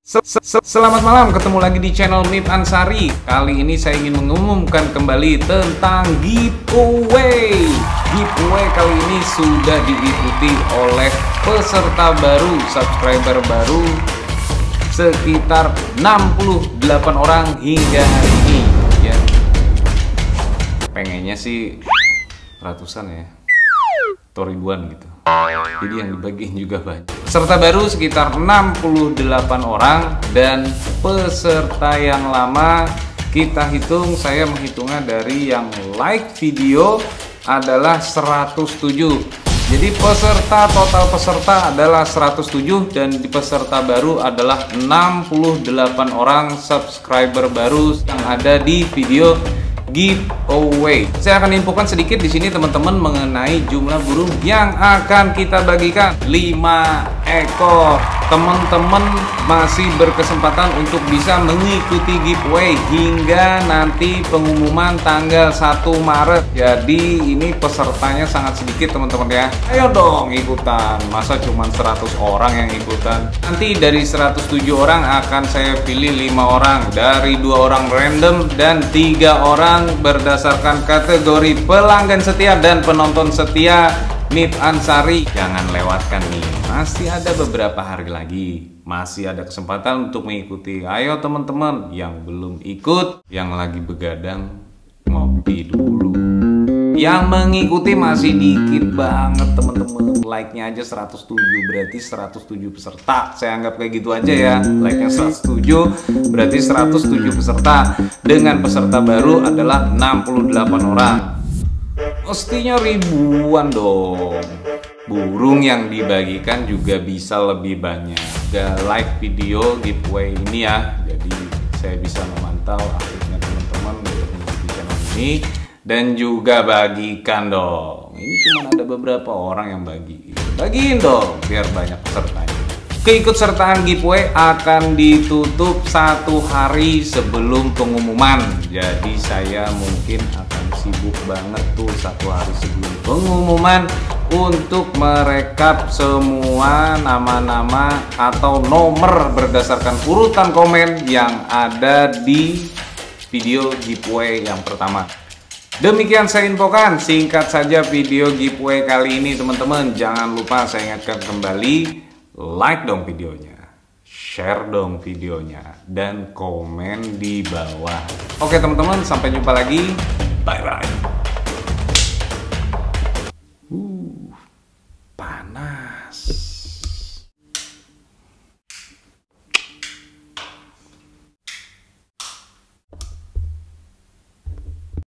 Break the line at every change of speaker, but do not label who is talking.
Selamat malam, ketemu lagi di channel Nip Ansari. Kali ini saya ingin mengumumkan kembali tentang giveaway. Giveaway kali ini sudah diikuti oleh peserta baru, subscriber baru sekitar 68 orang hingga hari ini ya. Pengennya sih ratusan ya, atau ribuan gitu. Jadi yang dibagiin juga banyak. Peserta baru sekitar 68 orang dan peserta yang lama kita hitung, saya menghitungnya dari yang like video adalah 107. Jadi total peserta adalah 107 dan di peserta baru adalah 68 orang subscriber baru yang ada di video giveaway. Saya akan infokan sedikit di sini teman-teman mengenai jumlah burung yang akan kita bagikan 5 ekor. Teman-teman masih berkesempatan untuk bisa mengikuti giveaway hingga nanti pengumuman tanggal 1 Maret. Jadi ini pesertanya sangat sedikit teman-teman ya. Ayo dong ikutan. Masa cuma 100 orang yang ikutan? Nanti dari 107 orang akan saya pilih 5 orang, dari 2 orang random dan 3 orang berdasarkan kategori pelanggan setia dan penonton setia Nip Ansari. Jangan lewatkan nih, masih ada beberapa hari lagi, masih ada kesempatan untuk mengikuti. Ayo teman-teman yang belum ikut, yang lagi begadang, ngopi dulu. Yang mengikuti masih dikit banget teman-teman. Like-nya aja 107, berarti 107 peserta. Saya anggap kayak gitu aja ya. Like-nya 107, berarti 107 peserta. Dengan peserta baru adalah 68 orang. Mestinya ribuan dong. Burung yang dibagikan juga bisa lebih banyak. Udah like video giveaway ini ya. Jadi saya bisa memantau aktifnya teman-teman untuk mengikuti channel ini. Dan juga bagikan dong. Ini cuma ada beberapa orang yang bagiin dong biar banyak pesertanya. Keikutsertaan giveaway akan ditutup 1 hari sebelum pengumuman. Jadi saya mungkin akan sibuk banget tuh 1 hari sebelum pengumuman untuk merekap semua nama-nama atau nomor berdasarkan urutan komen yang ada di video giveaway yang pertama. Demikian saya infokan, singkat saja video giveaway kali ini teman-teman. Jangan lupa saya ingatkan kembali, like dong videonya, share dong videonya, dan komen di bawah. Oke teman-teman, sampai jumpa lagi, bye bye. Panas.